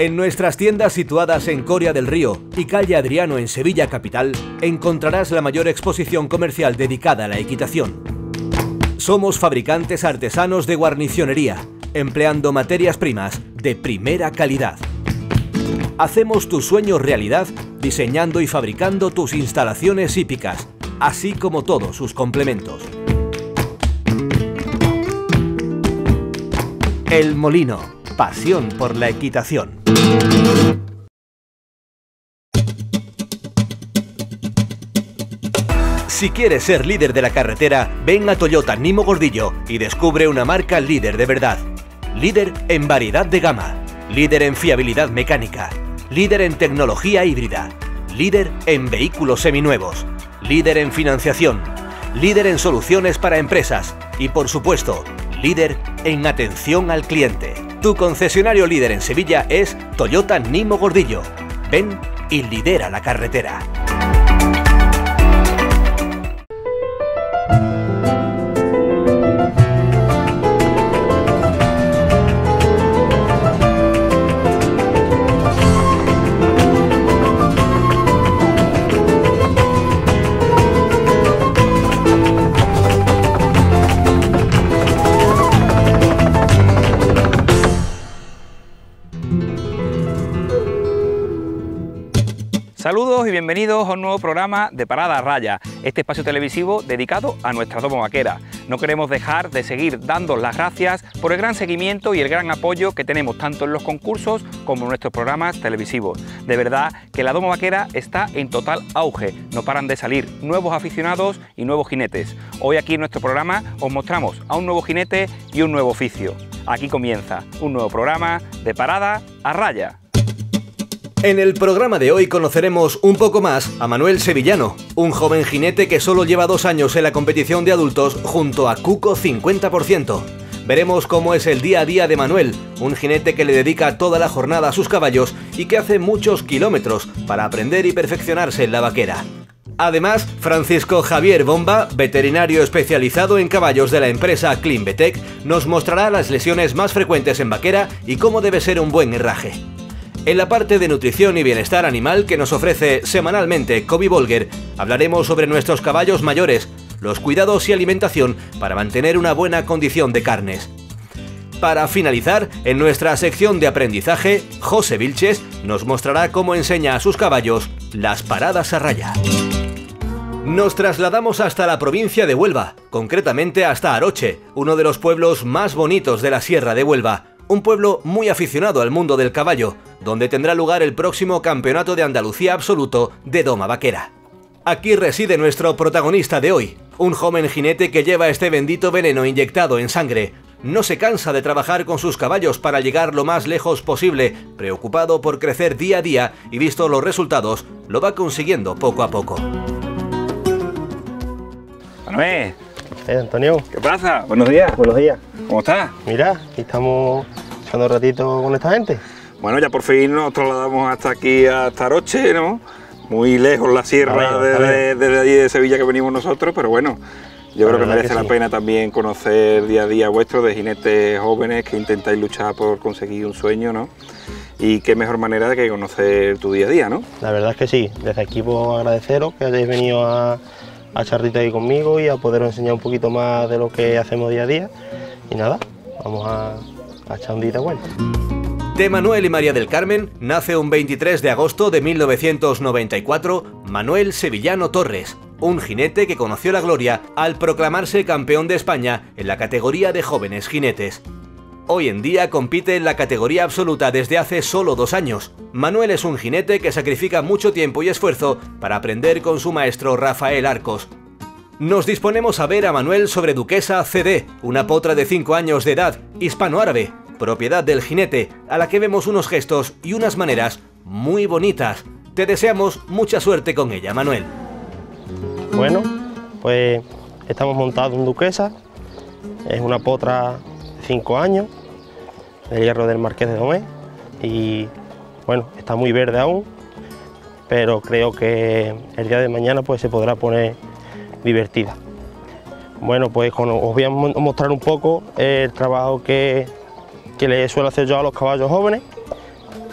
En nuestras tiendas situadas en Coria del Río y Calle Adriano en Sevilla capital, encontrarás la mayor exposición comercial dedicada a la equitación. Somos fabricantes artesanos de guarnicionería, empleando materias primas de primera calidad. Hacemos tus sueños realidad diseñando y fabricando tus instalaciones hípicas, así como todos sus complementos. El Molino, pasión por la equitación. Si quieres ser líder de la carretera, ven a Toyota Nimo Gordillo y descubre una marca líder de verdad. Líder en variedad de gama, líder en fiabilidad mecánica, líder en tecnología híbrida, líder en vehículos seminuevos, líder en financiación, líder en soluciones para empresas y, por supuesto, líder en atención al cliente. Tu concesionario líder en Sevilla es Toyota Nimo Gordillo. Ven y lidera la carretera. Saludos y bienvenidos a un nuevo programa de Parada a Raya, este espacio televisivo dedicado a nuestra Domo Vaquera. No queremos dejar de seguir dando las gracias por el gran seguimiento y el gran apoyo que tenemos tanto en los concursos como en nuestros programas televisivos. De verdad que la Domo Vaquera está en total auge, no paran de salir nuevos aficionados y nuevos jinetes. Hoy aquí en nuestro programa os mostramos a un nuevo jinete y un nuevo oficio. Aquí comienza un nuevo programa de Parada a Raya. En el programa de hoy conoceremos un poco más a Manuel Sevillano, un joven jinete que solo lleva 2 años en la competición de adultos junto a Cuco 50%. Veremos cómo es el día a día de Manuel, un jinete que le dedica toda la jornada a sus caballos y que hace muchos kilómetros para aprender y perfeccionarse en la vaquera. Además, Francisco Javier Bomba, veterinario especializado en caballos de la empresa Clinvetec, nos mostrará las lesiones más frecuentes en vaquera y cómo debe ser un buen herraje. En la parte de nutrición y bienestar animal que nos ofrece semanalmente Kobe Bolger, hablaremos sobre nuestros caballos mayores, los cuidados y alimentación para mantener una buena condición de carnes. Para finalizar, en nuestra sección de aprendizaje, José Vilches nos mostrará cómo enseña a sus caballos las paradas a raya. Nos trasladamos hasta la provincia de Huelva, concretamente hasta Aroche, uno de los pueblos más bonitos de la Sierra de Huelva. Un pueblo muy aficionado al mundo del caballo, donde tendrá lugar el próximo Campeonato de Andalucía Absoluto de Doma Vaquera. Aquí reside nuestro protagonista de hoy, un joven jinete que lleva este bendito veneno inyectado en sangre. No se cansa de trabajar con sus caballos para llegar lo más lejos posible, preocupado por crecer día a día y visto los resultados, lo va consiguiendo poco a poco. Manuel. Antonio. ¿Qué pasa? Buenos días. Buenos días. ¿Cómo estás? Mira, aquí estamos echando un ratito con esta gente. Bueno, ya por fin nos trasladamos hasta aquí, hasta Aroche, ¿no? Muy lejos la sierra desde allí de Sevilla que venimos nosotros, pero bueno, yo creo que merece la pena también conocer día a día vuestro de jinetes jóvenes que intentáis luchar por conseguir un sueño, ¿no? Y qué mejor manera de que conocer tu día a día, ¿no? La verdad es que sí, desde aquí puedo agradeceros que hayáis venido a charrito ahí conmigo y a poderos enseñar un poquito más de lo que hacemos día a día. Y nada, vamos a echar un día de vuelta. De Manuel y María del Carmen nace un 23 de agosto de 1994 Manuel Sevillano Torres, un jinete que conoció la gloria al proclamarse campeón de España en la categoría de jóvenes jinetes. Hoy en día compite en la categoría absoluta desde hace solo 2 años. Manuel es un jinete que sacrifica mucho tiempo y esfuerzo para aprender con su maestro Rafael Arcos. Nos disponemos a ver a Manuel sobre Duquesa CD, una potra de 5 años de edad, hispano-árabe, propiedad del jinete, a la que vemos unos gestos y unas maneras muy bonitas. Te deseamos mucha suerte con ella, Manuel. Bueno, pues estamos montados en Duquesa, es una potra de 5 años, del hierro del Marqués de Domé, y bueno, está muy verde aún, pero creo que el día de mañana pues se podrá poner divertida. Bueno, pues os voy a mostrar un poco el trabajo que le suelo hacer yo a los caballos jóvenes.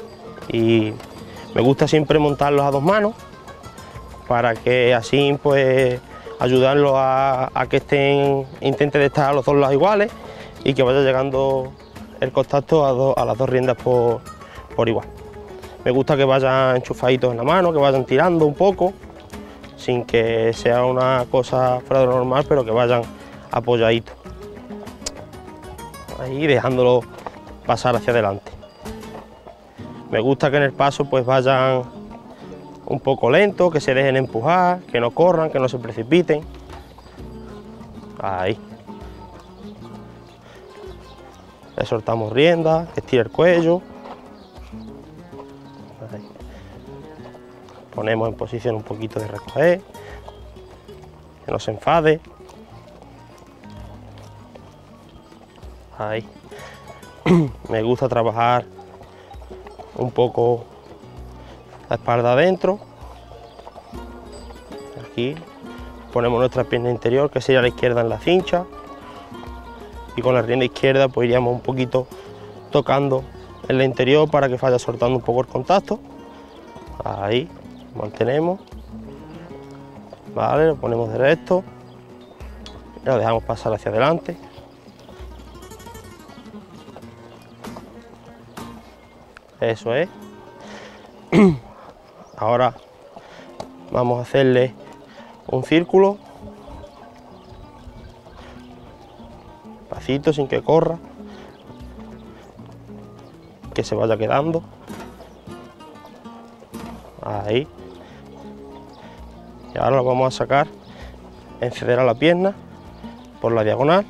y me gusta siempre montarlos a 2 manos para que así pues ayudarlos a que intenten de estar a los 2 lados iguales y que vaya llegando el contacto a las 2 riendas por igual. Me gusta que vayan enchufaditos en la mano, que vayan tirando un poco, sin que sea una cosa fuera de lo normal, pero que vayan apoyaditos. Ahí dejándolo pasar hacia adelante. Me gusta que en el paso pues vayan un poco lentos, que se dejen empujar, que no corran, que no se precipiten. Ahí. Le soltamos rienda, que estire el cuello. Ahí. Ponemos en posición un poquito de recoger, que no se enfade. Ahí. Me gusta trabajar un poco la espalda adentro. Aquí ponemos nuestra pierna interior, que sería la izquierda, en la cincha, y con la rienda izquierda pues iríamos un poquito tocando en la interior para que vaya soltando un poco el contacto. Ahí, mantenemos, vale, lo ponemos derecho y lo dejamos pasar hacia adelante. Eso es. Ahora vamos a hacerle un círculo, pasito sin que corra, que se vaya quedando. Ahí. Y ahora lo vamos a sacar, enceder a la pierna por la diagonal.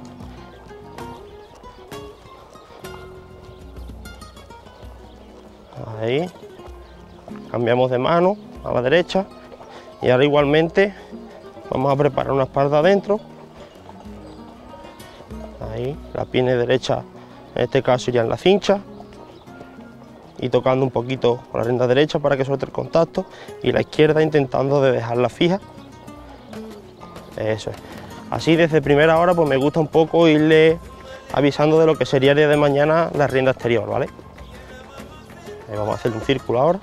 Ahí. Cambiamos de mano a la derecha y ahora igualmente vamos a preparar una espalda adentro. Ahí, la pierna derecha en este caso iría en la cincha y tocando un poquito con la rienda derecha para que suelte el contacto, y la izquierda intentando de dejarla fija. Eso es. Así desde primera hora pues me gusta un poco irle avisando de lo que sería el día de mañana la rienda exterior, ¿vale? Ahí vamos a hacer un círculo ahora.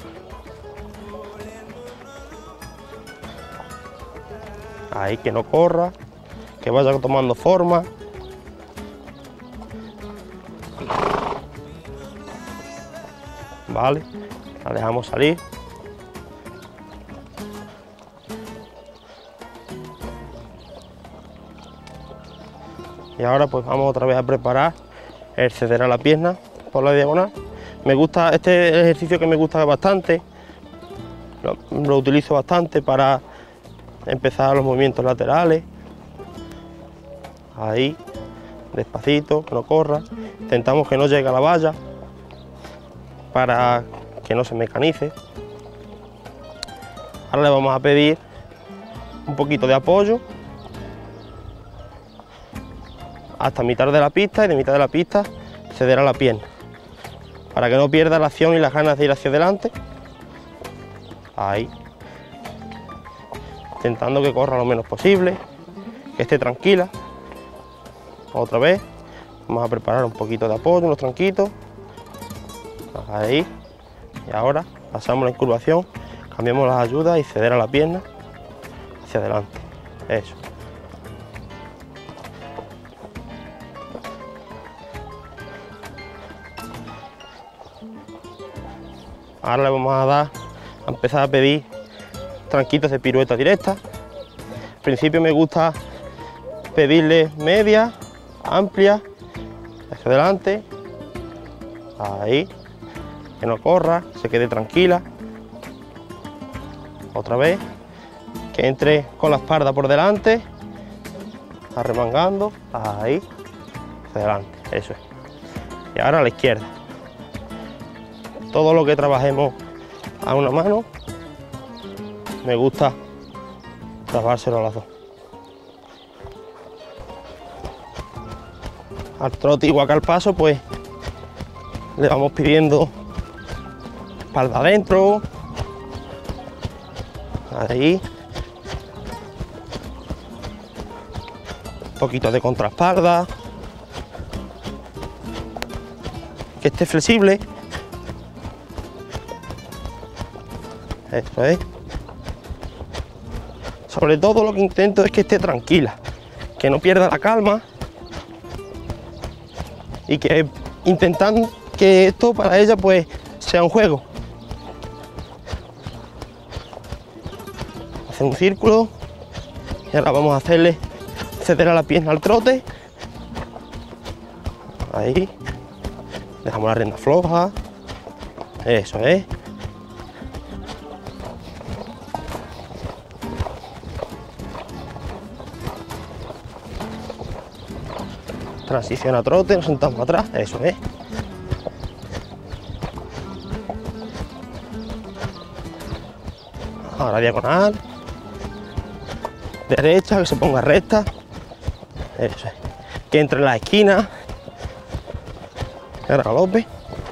Ahí, que no corra, que vaya tomando forma. Vale, la dejamos salir. Y ahora pues vamos otra vez a preparar el ceder a la pierna por la diagonal. Me gusta este ejercicio, que me gusta bastante, lo utilizo bastante para empezar los movimientos laterales. Ahí, despacito, que no corra. Intentamos que no llegue a la valla para que no se mecanice. Ahora le vamos a pedir un poquito de apoyo hasta mitad de la pista, y de mitad de la pista ceder a la pierna para que no pierda la acción y las ganas de ir hacia adelante. Ahí. Intentando que corra lo menos posible, que esté tranquila. Otra vez, vamos a preparar un poquito de apoyo, unos tranquitos. Ahí. Y ahora pasamos la incurvación, cambiamos las ayudas y ceder a la pierna hacia adelante. Eso. Ahora le vamos a empezar a pedir tranquitos de pirueta directa. Al principio me gusta pedirle media, amplia, hacia adelante. Ahí, que no corra, se quede tranquila. Otra vez, que entre con la espalda por delante, arremangando, ahí, hacia adelante, eso es. Y ahora a la izquierda. Todo lo que trabajemos a una mano, me gusta trabajárselo a las dos. Al trote igual que al paso, pues le vamos pidiendo espalda adentro, ahí, un poquito de contraespalda, que esté flexible. Eso es. Sobre todo lo que intento es que esté tranquila, que no pierda la calma y que intentan que esto para ella pues sea un juego. Hacer un círculo y ahora vamos a hacerle ceder a la pierna al trote. Ahí. Dejamos la rienda floja. Eso es. Transición a trote, nos sentamos atrás, eso es. Ahora diagonal. Derecha, que se ponga recta. Eso es. Que entre en la esquina. Ahora galope.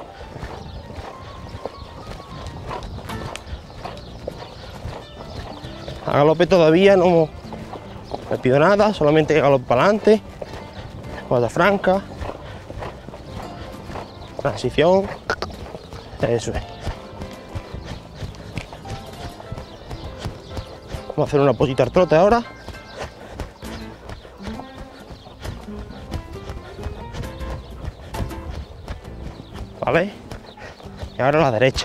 A galope todavía no me pido nada, solamente que galope para adelante. Cuadra franca, transición, eso es. Vamos a hacer una posita al trote ahora. Vale, y ahora a la derecha.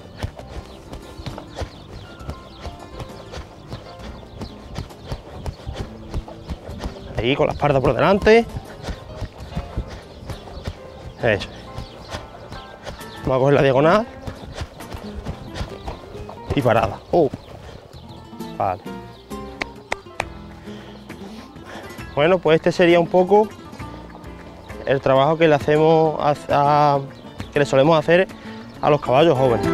Ahí con la espalda por delante. Eso. Vamos a coger la diagonal y parada. Vale. Bueno, pues este sería un poco el trabajo que le hacemos que le solemos hacer a los caballos jóvenes.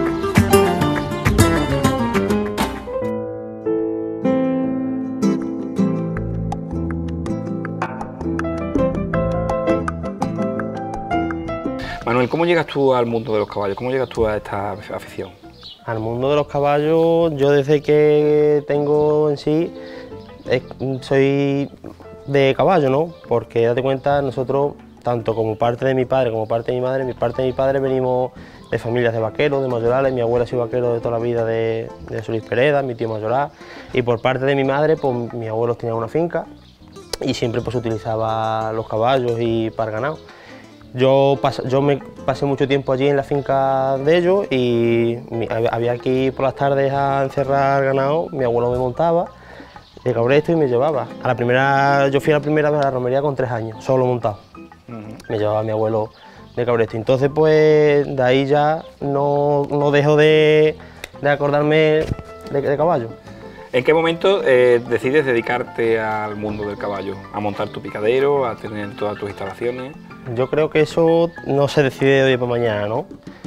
Manuel, ¿cómo llegas tú al mundo de los caballos? ¿Cómo llegas tú a esta afición? Al mundo de los caballos, yo desde que tengo en sí, soy de caballo, ¿no? Porque date cuenta, nosotros, tanto como parte de mi padre como parte de mi madre, venimos de familias de vaqueros, de mayorales. Mi abuela ha sido vaquero de toda la vida de Solís Pereda, mi tío mayoral, y por parte de mi madre, pues mis abuelos tenían una finca y siempre pues utilizaba los caballos y para el ganado. Yo me pasé mucho tiempo allí en la finca de ellos y había que ir por las tardes a encerrar ganado. Mi abuelo me montaba de cabresto y me llevaba. Yo fui a la primera vez a la romería con 3 años, solo montado. Me llevaba mi abuelo de cabresto. Entonces pues de ahí ya no dejo de acordarme de caballo. ¿En qué momento decides dedicarte al mundo del caballo? ¿A montar tu picadero, a tener todas tus instalaciones? Yo creo que eso no se decide de hoy para mañana, ¿no?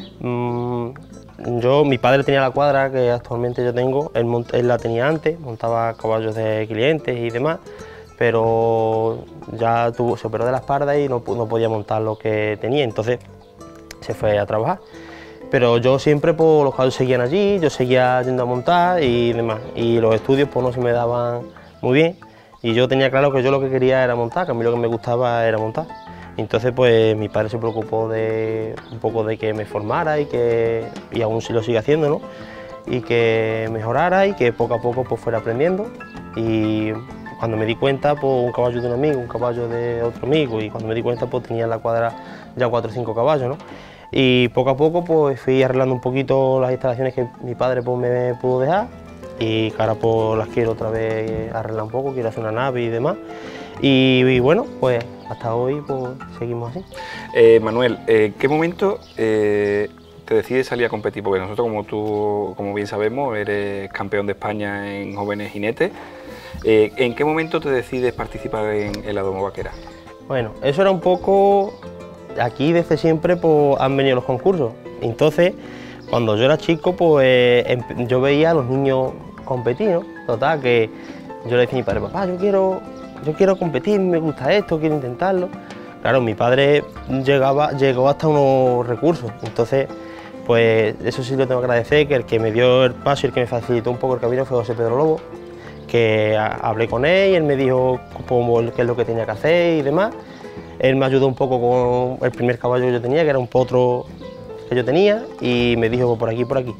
Mi padre tenía la cuadra que actualmente yo tengo, él la tenía antes, montaba caballos de clientes y demás, pero ya se operó de la espalda y no podía montar lo que tenía, entonces se fue a trabajar. Pero yo siempre, pues, los caballos seguían allí, yo seguía yendo a montar y demás, y los estudios pues no se me daban muy bien, y yo tenía claro que yo lo que quería era montar, que a mí lo que me gustaba era montar. Entonces pues mi padre se preocupó un poco de que me formara y aún sí lo sigue haciendo, ¿no? Y que mejorara y que poco a poco pues fuera aprendiendo. Y cuando me di cuenta, pues un caballo de un amigo, un caballo de otro amigo, y cuando me di cuenta pues tenía en la cuadra ya 4 o 5 caballos, ¿no? Y poco a poco pues fui arreglando un poquito las instalaciones que mi padre pues me pudo dejar y que ahora pues las quiero otra vez arreglar un poco, quiero hacer una nave y demás. Y bueno, pues hasta hoy pues seguimos así. Manuel, ¿en qué momento te decides salir a competir? Porque nosotros, como bien sabemos, eres campeón de España en jóvenes jinetes. ¿En qué momento te decides participar en la domo vaquera? Bueno, eso era un poco... Aquí desde siempre pues, han venido los concursos. Entonces, cuando yo era chico, pues yo veía a los niños competir, ¿no? Total, que yo le decía a mi padre, papá, yo quiero competir, me gusta esto, quiero intentarlo. Claro, mi padre llegó hasta unos recursos, entonces, pues eso sí lo tengo que agradecer, que el que me dio el paso y el que me facilitó un poco el camino fue José Pedro Lobo, que hablé con él y él me dijo qué es lo que tenía que hacer y demás. Él me ayudó un poco con el primer caballo que yo tenía, que era un potro que yo tenía, y me dijo por aquí, por aquí.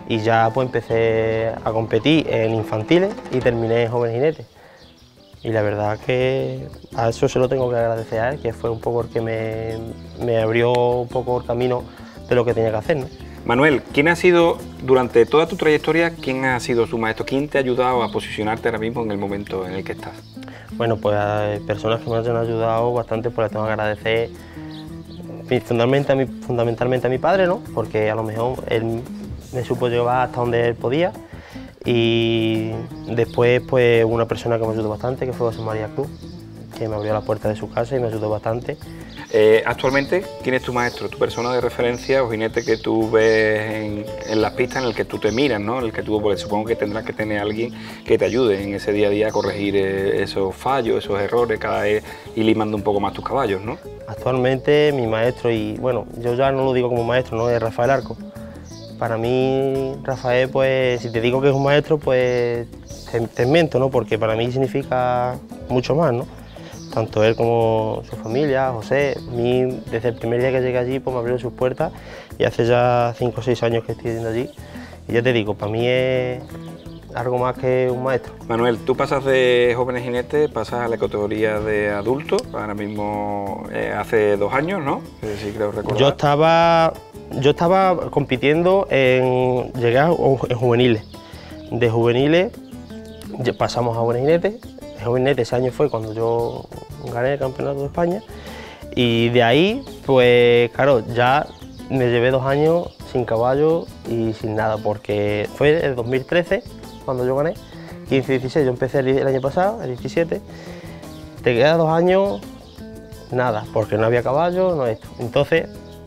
y ya pues empecé a competir en infantiles y terminé en joven jinete. Y la verdad que a eso se lo tengo que agradecer a él, que fue un poco el que me abrió un poco el camino de lo que tenía que hacer, ¿no? Manuel, ¿quién ha sido, durante toda tu trayectoria, quién ha sido tu maestro? ¿Quién te ha ayudado a posicionarte ahora mismo en el momento en el que estás? Bueno, pues hay personas que me han ayudado bastante, pues les tengo que agradecer fundamentalmente a mi padre, ¿no? Porque a lo mejor él me supo llevar hasta donde él podía. Y después, pues una persona que me ayudó bastante, que fue José María Cruz, que me abrió la puerta de su casa y me ayudó bastante. Actualmente, ¿quién es tu maestro, tu persona de referencia o jinete que tú ves en las pistas, en el que tú te miras, ¿no? En el que tú, porque supongo que tendrás que tener a alguien que te ayude en ese día a día a corregir esos fallos, esos errores, cada vez ir limando un poco más tus caballos, ¿no? Actualmente mi maestro, y bueno, yo ya no lo digo como maestro, ¿no? Es Rafael Arcos. Para mí, Rafael, pues si te digo que es un maestro, pues te miento, ¿no? Porque para mí significa mucho más, ¿no? Tanto él como su familia, José, a mí desde el primer día que llegué allí pues me abrieron sus puertas y hace ya 5 o 6 años que estoy yendo allí. Y ya te digo, para mí es algo más que un maestro. Manuel, tú pasas de jóvenes jinetes, pasas a la categoría de adultos, ahora mismo hace 2 años, ¿no? Sí, creo recordar. Yo estaba compitiendo llegué en juveniles. De juveniles pasamos a jóvenes jinetes. El joven jinete ese año fue cuando yo gané el campeonato de España. Y de ahí, pues claro, ya me llevé 2 años sin caballo y sin nada, porque fue el 2013 cuando yo gané, 15-16, yo empecé el año pasado, el 17, te quedas 2 años, nada, porque no había caballo, no esto. Entonces,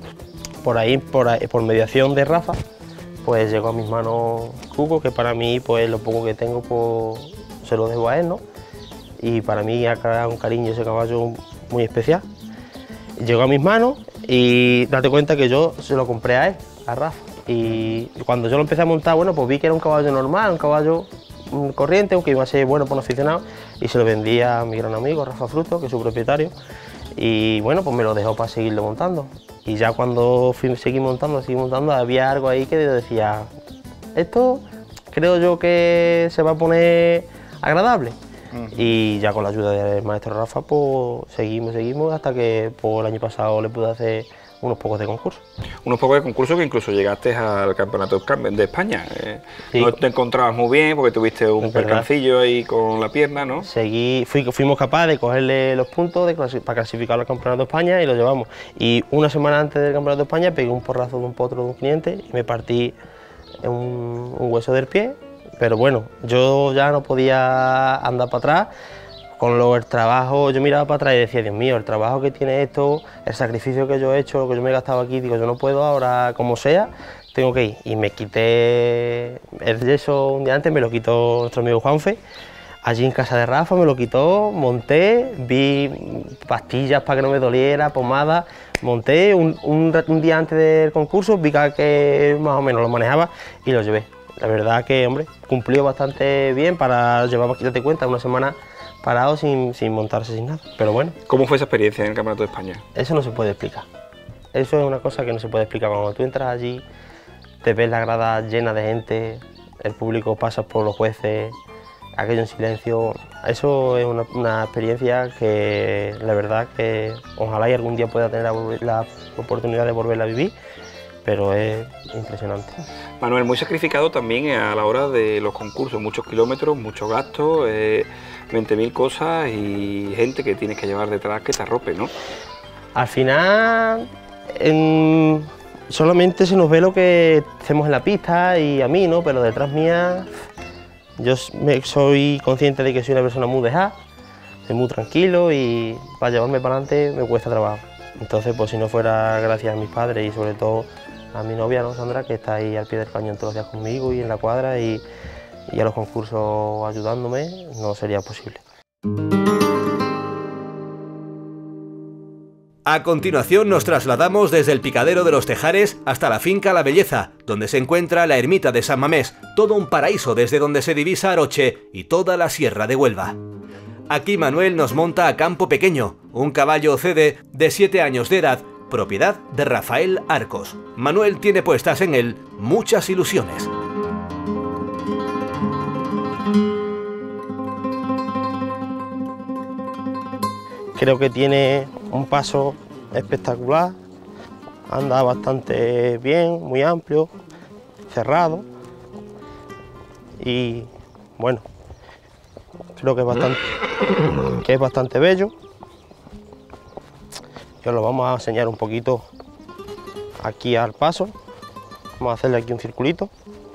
por mediación de Rafa, pues llegó a mis manos Cuco, que para mí, pues lo poco que tengo, pues se lo debo a él, ¿no? Y para mí ha creado un cariño ese caballo muy especial. Llegó a mis manos y date cuenta que yo se lo compré a él, a Rafa. Y cuando yo lo empecé a montar, bueno, pues vi que era un caballo normal, un caballo corriente, aunque iba a ser bueno para un aficionado, y se lo vendí a mi gran amigo, Rafa Fruto, que es su propietario, y bueno, pues me lo dejó para seguirlo montando. Y ya cuando seguí montando, había algo ahí que yo decía, esto creo yo que se va a poner agradable. Y ya con la ayuda del maestro Rafa, pues seguimos hasta que el año pasado le pude hacer unos pocos de concursos. Unos pocos de concursos que incluso llegaste al campeonato de España. Sí. No te encontrabas muy bien porque tuviste un percancillo ahí con la pierna, ¿no? Fuimos capaces de cogerle los puntos para clasificar al campeonato de España y lo llevamos. Y una semana antes del campeonato de España pegué un porrazo de un potro de un cliente y me partí un hueso del pie. Pero bueno, yo ya no podía andar para atrás. Con el trabajo, yo miraba para atrás y decía, Dios mío, el trabajo que tiene esto, el sacrificio que yo he hecho, lo que yo me he gastado aquí, digo, yo no puedo ahora, como sea, tengo que ir. Y me quité el yeso un día antes, me lo quitó nuestro amigo Juanfe, allí en casa de Rafa, me lo quitó, monté, vi pastillas para que no me doliera, pomada, monté un día antes del concurso, vi que más o menos lo manejaba y lo llevé. La verdad que, hombre, cumplió bastante bien para llevar, date cuenta, una semana parado sin montarse, sin nada, pero bueno. ¿Cómo fue esa experiencia en el Campeonato de España? Eso no se puede explicar. Eso es una cosa que no se puede explicar. Cuando tú entras allí, te ves la grada llena de gente, el público pasa por los jueces, aquello en silencio. Eso es una experiencia que la verdad que ojalá y algún día pueda tener la oportunidad de volverla a vivir, pero es impresionante. Manuel, muy sacrificado también a la hora de los concursos, muchos kilómetros, muchos gastos, 20.000 cosas y gente que tienes que llevar detrás que te arrope, ¿no? Al final, solamente se nos ve lo que hacemos en la pista y a mí, ¿no? Pero detrás mía, yo soy consciente de que soy una persona muy dejada, soy muy tranquilo y para llevarme para adelante me cuesta trabajo. Entonces, pues si no fuera gracias a mis padres y sobre todo a mi novia, ¿no, Sandra, que está ahí al pie del cañón todos los días conmigo y en la cuadra y a los concursos ayudándome, no sería posible. A continuación nos trasladamos desde el Picadero de los Tejares hasta la finca La Belleza, donde se encuentra la ermita de San Mamés, todo un paraíso desde donde se divisa Aroche y toda la sierra de Huelva. Aquí Manuel nos monta a Campo Pequeño, un caballo cede de 7 años de edad, propiedad de Rafael Arcos. Manuel tiene puestas en él muchas ilusiones. Creo que tiene un paso espectacular, anda bastante bien, muy amplio, cerrado y bueno, creo que es bastante bello. Y os lo vamos a enseñar un poquito aquí al paso. Vamos a hacerle aquí un circulito.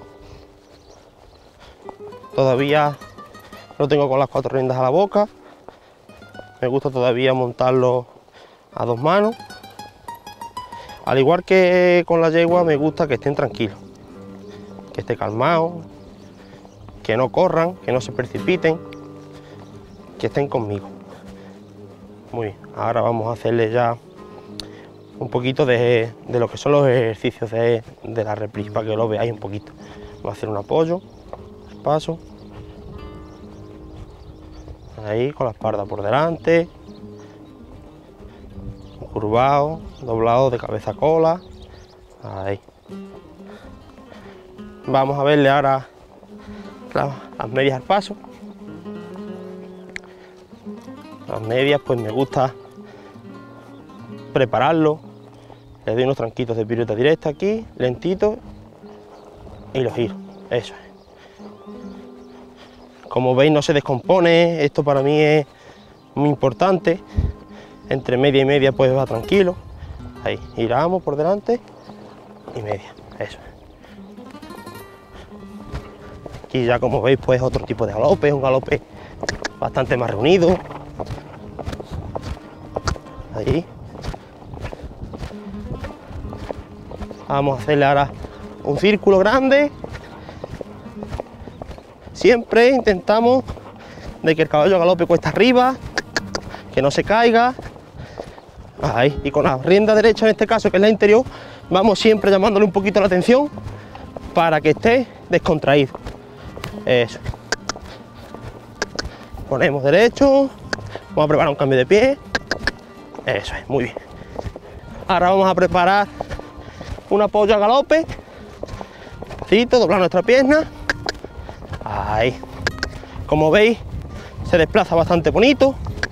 Todavía lo tengo con las 4 riendas a la boca. Me gusta todavía montarlo a 2 manos. Al igual que con la yegua, me gusta que estén tranquilos, que esté calmado, que no corran, que no se precipiten, que estén conmigo. Muy bien, ahora vamos a hacerle ya un poquito de lo que son los ejercicios de la reprise, para que lo veáis un poquito. Vamos a hacer un apoyo, paso, ahí con la espalda por delante, curvado, doblado de cabeza a cola, ahí. Vamos a verle ahora las medias al paso. Las medias, pues me gusta prepararlo, le doy unos tranquitos de pirueta directa aquí, lentito, y los giro, eso es. Como veis, no se descompone, esto para mí es muy importante. Entre media y media pues va tranquilo, ahí, giramos por delante y media, eso. Aquí ya, como veis, pues otro tipo de galope, un galope bastante más reunido. Ahí. Vamos a hacerle ahora un círculo grande. Siempre intentamos de que el caballo galope cuesta arriba, que no se caiga. Ahí. Y con la rienda derecha, en este caso, que es la interior, vamos siempre llamándole un poquito la atención para que esté descontraído. Eso. Ponemos derecho. Vamos a preparar un cambio de pie. Eso es, muy bien. Ahora vamos a preparar un apoyo al galope. Despacito, doblar nuestra pierna. Ahí. Como veis, se desplaza bastante bonito.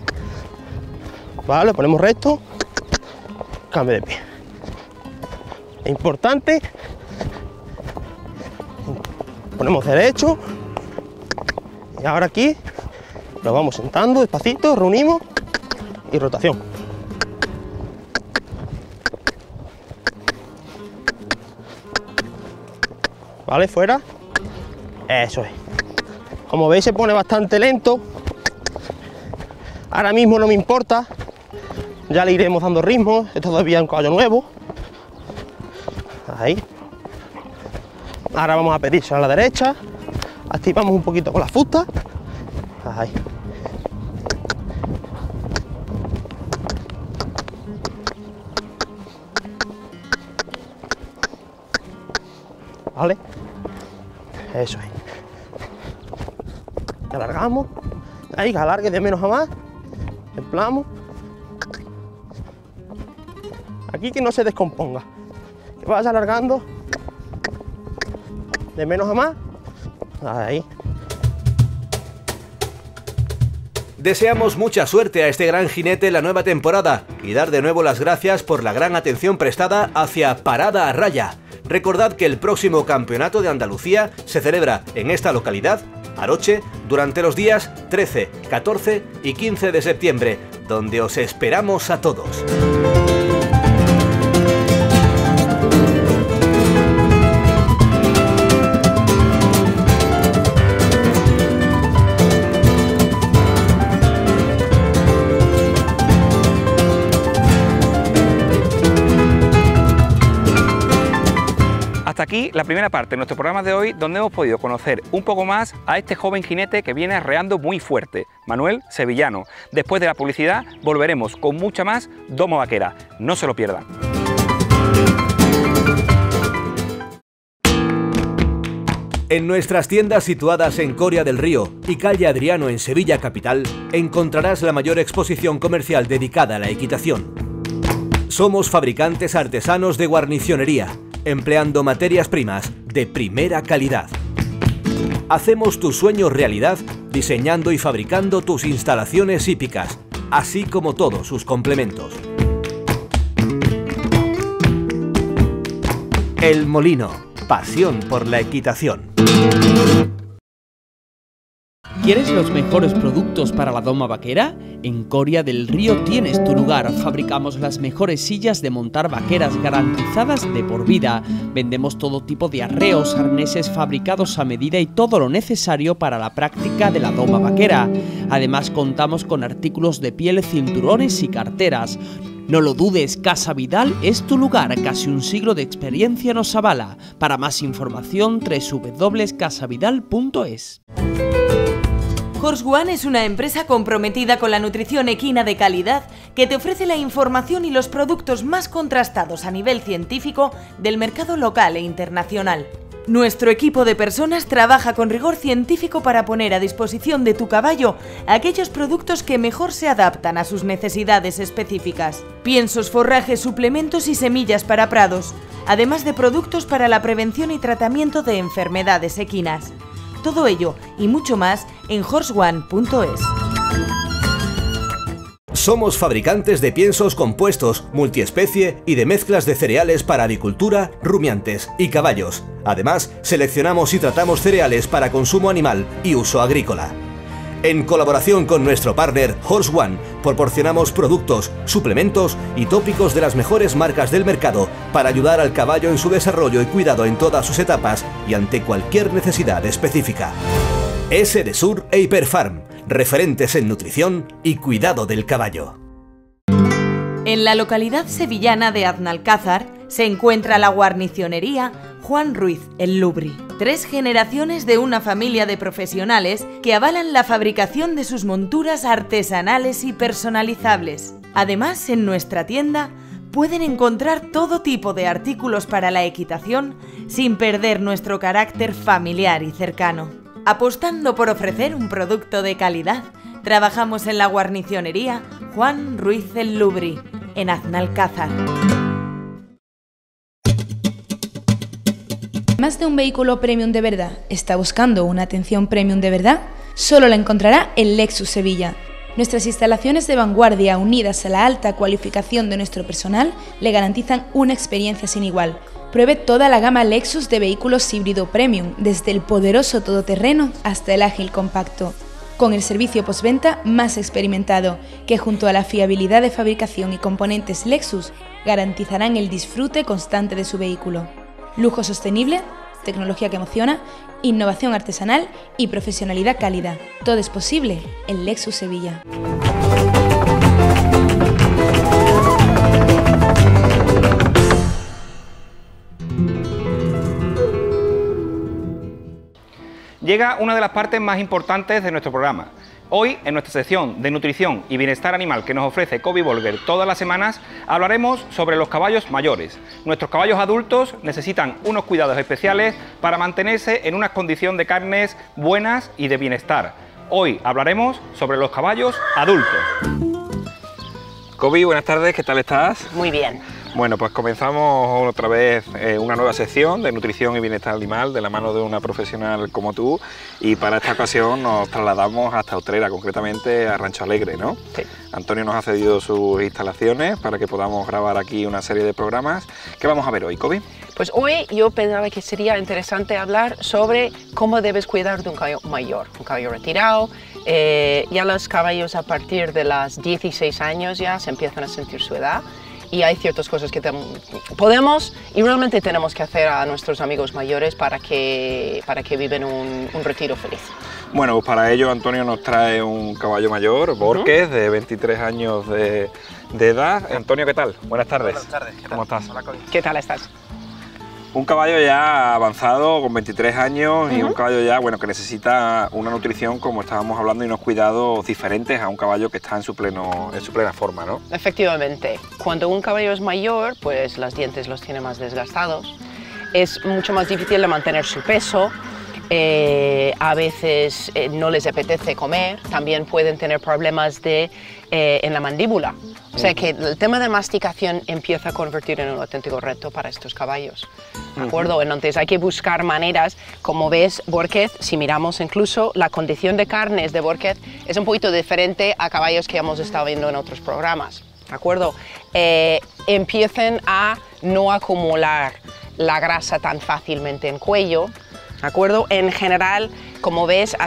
Vale, ponemos recto. Cambio de pie. Es importante. Ponemos derecho. Y ahora aquí nos vamos sentando despacito, reunimos y rotación. Vale, fuera. Eso es. Como veis, se pone bastante lento. Ahora mismo no me importa. Ya le iremos dando ritmo. Esto todavía es un caballo nuevo. Ahí. Ahora vamos a pedirse a la derecha. Activamos un poquito con la fusta. Ahí. Vale. Eso es. Alargamos. Ahí, que alargue de menos a más. Templamos. Aquí que no se descomponga. Que vaya alargando de menos a más. Ahí. Deseamos mucha suerte a este gran jinete en la nueva temporada y dar de nuevo las gracias por la gran atención prestada hacia Parada a Raya. Recordad que el próximo Campeonato de Andalucía se celebra en esta localidad, Aroche, durante los días 13, 14 y 15 de septiembre, donde os esperamos a todos. Hasta aquí la primera parte de nuestro programa de hoy, donde hemos podido conocer un poco más a este joven jinete que viene arreando muy fuerte, Manuel Sevillano. Después de la publicidad volveremos con mucha más Domo Vaquera. No se lo pierdan. En nuestras tiendas situadas en Coria del Río y calle Adriano en Sevilla capital, encontrarás la mayor exposición comercial dedicada a la equitación. Somos fabricantes artesanos de guarnicionería, empleando materias primas de primera calidad. Hacemos tus sueños realidad diseñando y fabricando tus instalaciones hípicas, así como todos sus complementos. El Molino, pasión por la equitación. ¿Quieres los mejores productos para la doma vaquera? En Coria del Río tienes tu lugar. Fabricamos las mejores sillas de montar vaqueras garantizadas de por vida. Vendemos todo tipo de arreos, arneses fabricados a medida y todo lo necesario para la práctica de la doma vaquera. Además contamos con artículos de piel, cinturones y carteras. No lo dudes, Casa Vidal es tu lugar, casi un siglo de experiencia nos avala. Para más información, www.casavidal.es. Horse One es una empresa comprometida con la nutrición equina de calidad que te ofrece la información y los productos más contrastados a nivel científico del mercado local e internacional. Nuestro equipo de personas trabaja con rigor científico para poner a disposición de tu caballo aquellos productos que mejor se adaptan a sus necesidades específicas. Piensos, forrajes, suplementos y semillas para prados, además de productos para la prevención y tratamiento de enfermedades equinas. Todo ello y mucho más en horseone.es. Somos fabricantes de piensos compuestos, multiespecie y de mezclas de cereales para avicultura, rumiantes y caballos. Además, seleccionamos y tratamos cereales para consumo animal y uso agrícola. En colaboración con nuestro partner Horse One, proporcionamos productos, suplementos y tópicos de las mejores marcas del mercado para ayudar al caballo en su desarrollo y cuidado en todas sus etapas y ante cualquier necesidad específica. S de Sur e Hiperfarm, referentes en nutrición y cuidado del caballo. En la localidad sevillana de Aznalcázar se encuentra la guarnicionería Juan Ruiz el Lubri. 3 generaciones de una familia de profesionales que avalan la fabricación de sus monturas artesanales y personalizables. Además, en nuestra tienda pueden encontrar todo tipo de artículos para la equitación sin perder nuestro carácter familiar y cercano. Apostando por ofrecer un producto de calidad, trabajamos en la guarnicionería Juan Ruiz el Lubri, en Aznalcázar. ¿Más de un vehículo premium de verdad está buscando una atención premium de verdad? Solo la encontrará en Lexus Sevilla. Nuestras instalaciones de vanguardia, unidas a la alta cualificación de nuestro personal, le garantizan una experiencia sin igual. Pruebe toda la gama Lexus de vehículos híbrido premium, desde el poderoso todoterreno hasta el ágil compacto, con el servicio postventa más experimentado, que junto a la fiabilidad de fabricación y componentes Lexus, garantizarán el disfrute constante de su vehículo. Lujo sostenible, tecnología que emociona, innovación artesanal y profesionalidad cálida. Todo es posible en Lexus Sevilla. Llega una de las partes más importantes de nuestro programa. Hoy, en nuestra sección de nutrición y bienestar animal que nos ofrece Kobe Bolger todas las semanas, hablaremos sobre los caballos mayores. Nuestros caballos adultos necesitan unos cuidados especiales para mantenerse en una condición de carnes buenas y de bienestar. Hoy hablaremos sobre los caballos adultos. Kobe, buenas tardes, ¿qué tal estás? Muy bien. Bueno, pues comenzamos otra vez una nueva sección de nutrición y bienestar animal de la mano de una profesional como tú, y para esta ocasión nos trasladamos hasta Utrera, concretamente a Rancho Alegre, ¿no? Sí. Antonio nos ha cedido sus instalaciones para que podamos grabar aquí una serie de programas. ¿Qué vamos a ver hoy, Kobe? Pues hoy yo pensaba que sería interesante hablar sobre cómo debes cuidar de un caballo mayor, un caballo retirado. Ya los caballos a partir de los 16 años ya se empiezan a sentir su edad. Y hay ciertas cosas que podemos y realmente tenemos que hacer a nuestros amigos mayores para que viven un retiro feliz. Bueno, pues para ello Antonio nos trae un caballo mayor, Borges, de 23 años de edad. Antonio, ¿qué tal? Buenas tardes. Buenas tardes. ¿Cómo estás? Hola, Kobe. ¿Qué tal estás? Un caballo ya avanzado, con 23 años, y un caballo ya, bueno, que necesita una nutrición, como estábamos hablando, y unos cuidados diferentes a un caballo que está en su plena forma, ¿no? Efectivamente. Cuando un caballo es mayor, pues los dientes los tiene más desgastados. Es mucho más difícil de mantener su peso. a veces no les apetece comer, también pueden tener problemas en la mandíbula. O sea que el tema de masticación empieza a convertir en un auténtico reto para estos caballos, ¿de acuerdo? Entonces hay que buscar maneras, como ves, Borquez, si miramos incluso la condición de carnes de Borquez, es un poquito diferente a caballos que hemos estado viendo en otros programas, ¿de acuerdo? Empiezan a no acumular la grasa tan fácilmente en cuello, ¿de acuerdo? En general, como ves,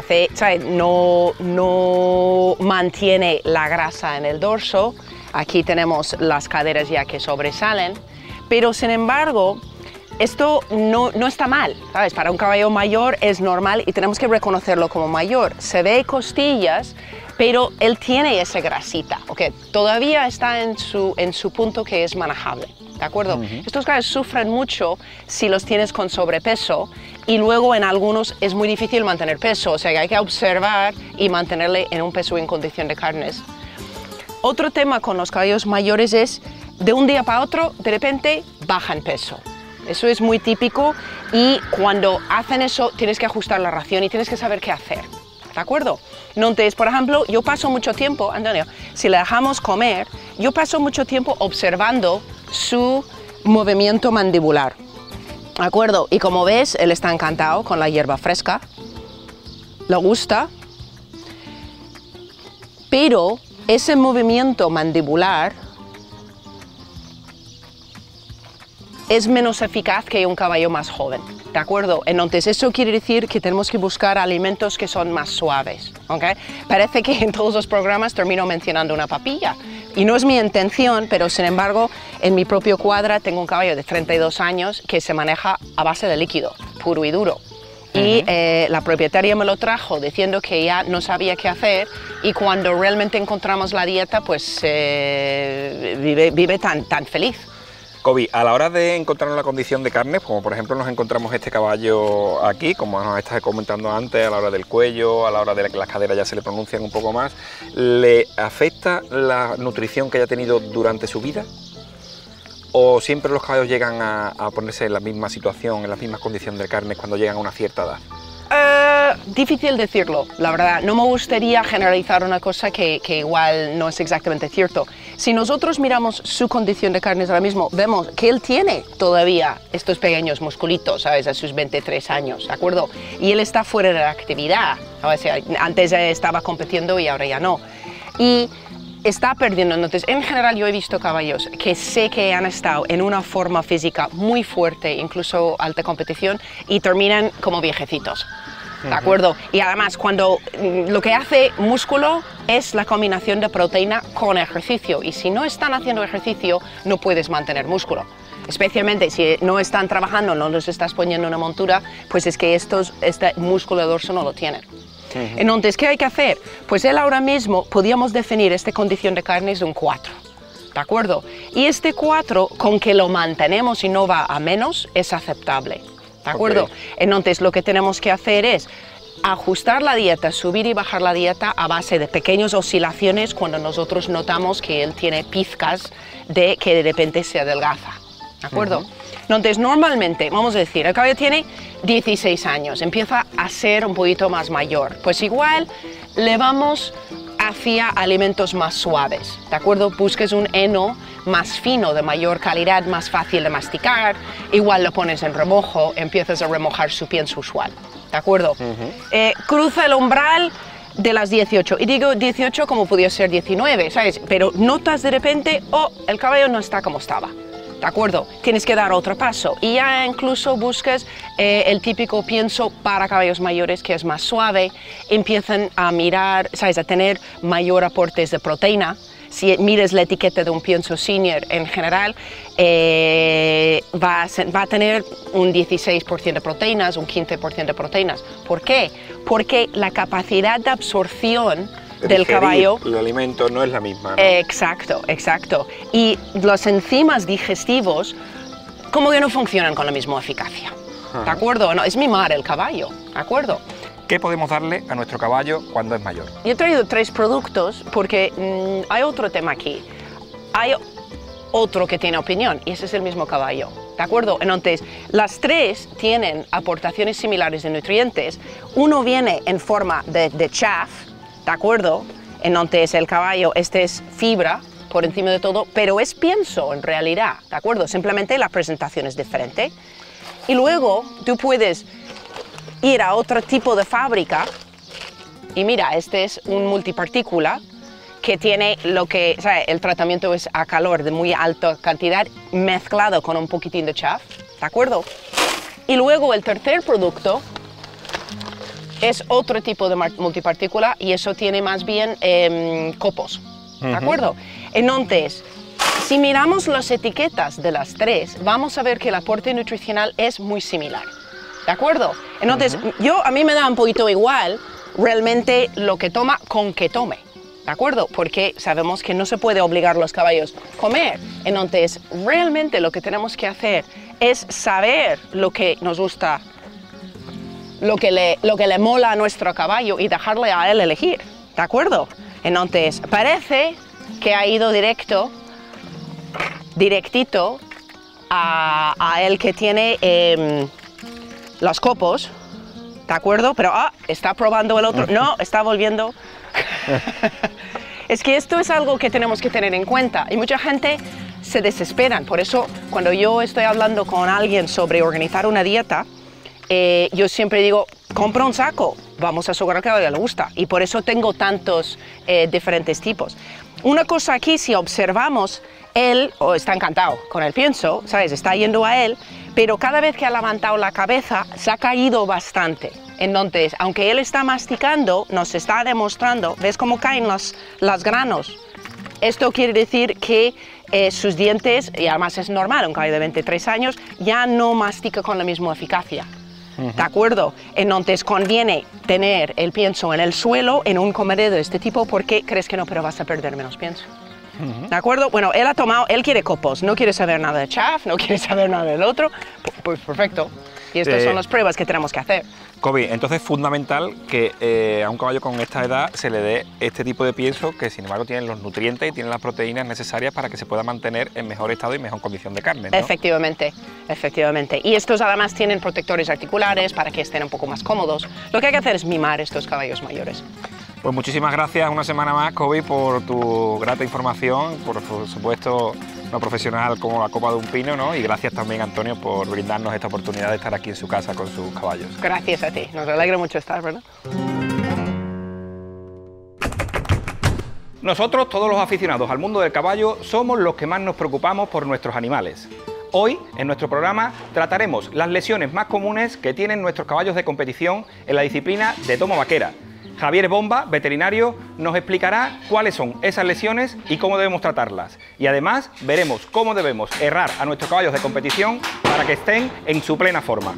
no mantiene la grasa en el dorso. Aquí tenemos las caderas ya que sobresalen, pero sin embargo, esto no está mal, ¿sabes? Para un caballo mayor es normal y tenemos que reconocerlo como mayor. Se ve costillas, pero él tiene esa grasita, ¿ok? Todavía está en su punto que es manejable, ¿de acuerdo? Estos caballos sufren mucho si los tienes con sobrepeso y luego en algunos es muy difícil mantener peso, o sea que hay que observar y mantenerle en un peso en condición de carnes. Otro tema con los caballos mayores es, de un día para otro, de repente bajan peso. Eso es muy típico y cuando hacen eso tienes que ajustar la ración y tienes que saber qué hacer, ¿de acuerdo? Entonces, por ejemplo, yo paso mucho tiempo, Antonio, si le dejamos comer, yo paso mucho tiempo observando su movimiento mandibular, ¿de acuerdo? Y como ves, él está encantado con la hierba fresca, le gusta, pero ese movimiento mandibular es menos eficaz que un caballo más joven, ¿de acuerdo? Entonces eso quiere decir que tenemos que buscar alimentos que son más suaves, ¿ok? Parece que en todos los programas termino mencionando una papilla y no es mi intención, pero sin embargo en mi propio cuadra tengo un caballo de 32 años que se maneja a base de líquido, puro y duro. Y la propietaria me lo trajo diciendo que ya no sabía qué hacer y cuando realmente encontramos la dieta pues vive tan feliz. Kobi, a la hora de encontrar la condición de carne, como por ejemplo nos encontramos este caballo aquí, como nos estás comentando antes, a la hora del cuello, a la hora de que las caderas ya se le pronuncian un poco más, ¿le afecta la nutrición que haya tenido durante su vida? ¿O siempre los caballos llegan a ponerse en la misma situación, en las mismas condiciones de carne cuando llegan a una cierta edad? Difícil decirlo, la verdad. No me gustaría generalizar una cosa que igual no es exactamente cierto. Si nosotros miramos su condición de carnes ahora mismo, vemos que él tiene todavía estos pequeños musculitos, ¿sabes? A sus 23 años, ¿de acuerdo? Y él está fuera de la actividad, ¿sabes? Antes estaba compitiendo y ahora ya no. Y está perdiendo. Entonces, en general yo he visto caballos que sé que han estado en una forma física muy fuerte, incluso alta competición, y terminan como viejecitos, ¿de acuerdo? Y además, cuando lo que hace músculo es la combinación de proteína con ejercicio, y si no están haciendo ejercicio, no puedes mantener músculo. Especialmente si no están trabajando, no les estás poniendo una montura, pues es que este músculo de dorso no lo tienen. Entonces, ¿qué hay que hacer? Pues él ahora mismo podíamos definir esta condición de carnes de un 4, ¿de acuerdo? Y este 4, con que lo mantenemos y no va a menos, es aceptable, ¿de acuerdo? Entonces, lo que tenemos que hacer es ajustar la dieta, subir y bajar la dieta a base de pequeñas oscilaciones cuando nosotros notamos que él tiene pizcas de que de repente se adelgaza, ¿de acuerdo? Entonces, normalmente, vamos a decir, el caballo tiene 16 años, empieza a ser un poquito más mayor. Pues igual le vamos hacia alimentos más suaves, ¿de acuerdo? Busques un heno más fino, de mayor calidad, más fácil de masticar. Igual lo pones en remojo, empiezas a remojar su pienso usual, ¿de acuerdo? Cruza el umbral de las 18, y digo 18 como podía ser 19, ¿sabes? Pero notas de repente, oh, el caballo no está como estaba. ¿De acuerdo? Tienes que dar otro paso y ya incluso buscas el típico pienso para caballos mayores que es más suave, empiezan a mirar, ¿sabes? A tener mayor aportes de proteína. Si miras la etiqueta de un pienso senior en general, va a tener un 16% de proteínas, un 15% de proteínas. ¿Por qué? Porque la capacidad de absorción del caballo, el alimento no es la misma, ¿no? Exacto, exacto. Y los enzimas digestivos como que no funcionan con la misma eficacia, ¿de acuerdo? No, es mimar el caballo, ¿de acuerdo? ¿Qué podemos darle a nuestro caballo cuando es mayor? Yo he traído 3 productos porque hay otro tema aquí. otro que tiene opinión, y ese es el mismo caballo, ¿de acuerdo? Entonces, las tres tienen aportaciones similares de nutrientes. Uno viene en forma de chaff, ¿de acuerdo? Entonces, el caballo, este es fibra por encima de todo, pero es pienso en realidad, ¿de acuerdo? Simplemente la presentación es diferente. Y luego, tú puedes ir a otro tipo de fábrica, y mira, este es un multipartícula, que tiene lo que, o sea, el tratamiento es a calor de muy alta cantidad mezclado con un poquitín de chaff, ¿de acuerdo? Y luego el tercer producto es otro tipo de multipartícula y eso tiene más bien copos, ¿de acuerdo? Entonces, si miramos las etiquetas de las tres, vamos a ver que el aporte nutricional es muy similar, ¿de acuerdo? Entonces, a mí me da un poquito igual realmente lo que toma con que tome, ¿de acuerdo? Porque sabemos que no se puede obligar a los caballos a comer. Entonces, realmente lo que tenemos que hacer es saber lo que nos gusta, lo que le mola a nuestro caballo y dejarle a él elegir, ¿de acuerdo? Entonces, parece que ha ido directito a el que tiene los copos, ¿de acuerdo? Pero está probando el otro, no, está volviendo. Es que esto es algo que tenemos que tener en cuenta y mucha gente se desesperan. Por eso, cuando yo estoy hablando con alguien sobre organizar una dieta, yo siempre digo, compra un saco, vamos a asegurar que a ella le gusta. Y por eso tengo tantos diferentes tipos. Una cosa aquí, si observamos, él está encantado con el pienso, ¿sabes? Está yendo a él, pero cada vez que ha levantado la cabeza se ha caído bastante. Entonces, aunque él está masticando, nos está demostrando, ¿ves cómo caen los granos? Esto quiere decir que sus dientes, y además es normal, un caballo de 23 años, ya no mastica con la misma eficacia. ¿De acuerdo? Entonces conviene tener el pienso en el suelo, en un comedero de este tipo, porque crees que no, pero vas a perder menos pienso. ¿De acuerdo? Bueno, él ha tomado, él quiere copos, no quiere saber nada de chaff, no quiere saber nada del otro, pues perfecto. Y estas son las pruebas que tenemos que hacer. Kobe, entonces es fundamental que a un caballo con esta edad se le dé este tipo de pienso que sin embargo tienen los nutrientes y tienen las proteínas necesarias para que se pueda mantener en mejor estado y mejor condición de carne, ¿no? Efectivamente, efectivamente. Y estos además tienen protectores articulares para que estén un poco más cómodos. Lo que hay que hacer es mimar estos caballos mayores. Pues muchísimas gracias una semana más, Kobe, por tu grata información, por supuesto una profesional como la copa de un pino, ¿no? Y gracias también, Antonio, por brindarnos esta oportunidad de estar aquí en su casa con sus caballos. Gracias a ti, nos alegra mucho estar, ¿verdad? Nosotros, todos los aficionados al mundo del caballo, somos los que más nos preocupamos por nuestros animales. Hoy, en nuestro programa, trataremos las lesiones más comunes que tienen nuestros caballos de competición en la disciplina de domo vaquera. Javier Bomba, veterinario, nos explicará cuáles son esas lesiones y cómo debemos tratarlas. Y además veremos cómo debemos herrar a nuestros caballos de competición para que estén en su plena forma.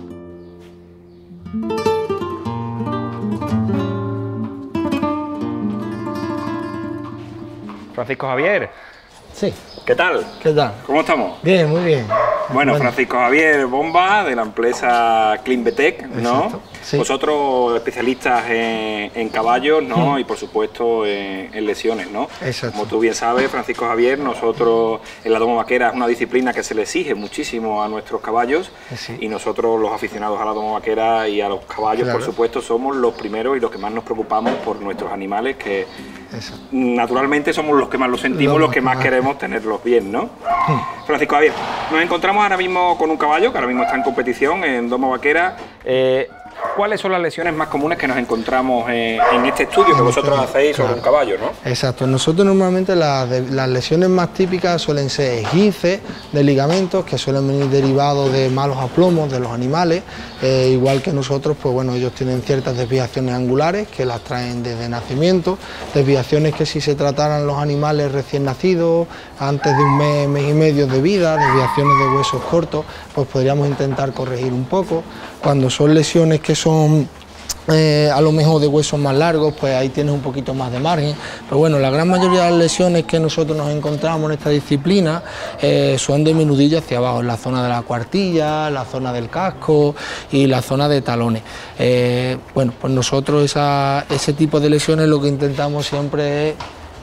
Francisco Javier. Sí. ¿Qué tal? ¿Qué tal? ¿Cómo estamos? Bien, muy bien. Bueno, Francisco Javier Bomba, de la empresa Cleanvetec, ¿no? Exacto, sí. Vosotros especialistas en caballos, ¿no? Y por supuesto en lesiones, ¿no? Exacto. Como tú bien sabes, Francisco Javier, nosotros en la domo vaquera es una disciplina que se le exige muchísimo a nuestros caballos, sí. Y nosotros los aficionados a la domo vaquera y a los caballos, claro, por supuesto, somos los primeros y los que más nos preocupamos por nuestros animales, que exacto, naturalmente somos los que más lo sentimos, los que más queremos tenerlos bien, ¿no? Francisco Javier, nos encontramos ahora mismo con un caballo que ahora mismo está en competición en domo vaquera. ¿Cuáles son las lesiones más comunes que nos encontramos en este estudio que vosotros hacéis sobre un caballo, ¿no? Exacto, nosotros normalmente las lesiones más típicas suelen ser esguinces de ligamentos que suelen venir derivados de malos aplomos de los animales, igual que nosotros, pues bueno, ellos tienen ciertas desviaciones angulares que las traen desde nacimiento, desviaciones que si se trataran los animales recién nacidos, antes de un mes, mes y medio de vida, desviaciones de huesos cortos, pues podríamos intentar corregir un poco. Cuando son lesiones que son a lo mejor de huesos más largos, pues ahí tienes un poquito más de margen, pero bueno, la gran mayoría de las lesiones que nosotros nos encontramos en esta disciplina son de menudillo hacia abajo, en la zona de la cuartilla, la zona del casco y la zona de talones. Bueno, pues nosotros ese tipo de lesiones lo que intentamos siempre es